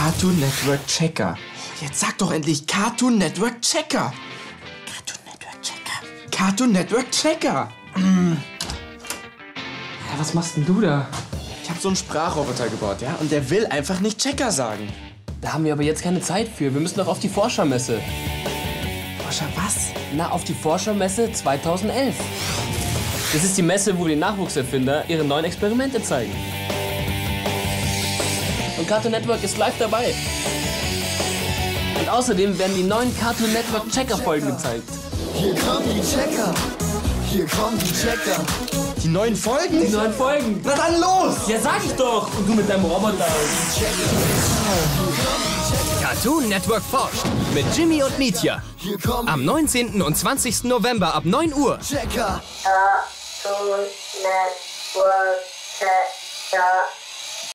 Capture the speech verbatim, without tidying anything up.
Cartoon Network Checker. Jetzt sag doch endlich Cartoon Network Checker. Cartoon Network Checker. Cartoon Network Checker. Mm. Ja, was machst denn du da? Ich habe so einen Sprachroboter gebaut, ja? Und der will einfach nicht Checker sagen. Da haben wir aber jetzt keine Zeit für. Wir müssen doch auf die Forschermesse. Forscher was? Na, auf die Forschermesse zweitausendelf. Das ist die Messe, wo die Nachwuchserfinder ihre neuen Experimente zeigen. Und Cartoon Network ist live dabei. Und außerdem werden die neuen Cartoon Network Checker-Folgen gezeigt. Hier kommen die Checker. Hier kommen die Checker. Die neuen Folgen? Die neuen Folgen. Na dann los! Ja, sag ich doch! Und du mit deinem Roboter. Cartoon Network forscht mit Jimmy und Mietja. Am neunzehnten und zwanzigsten November ab neun Uhr. Checker. Cartoon Network Checker.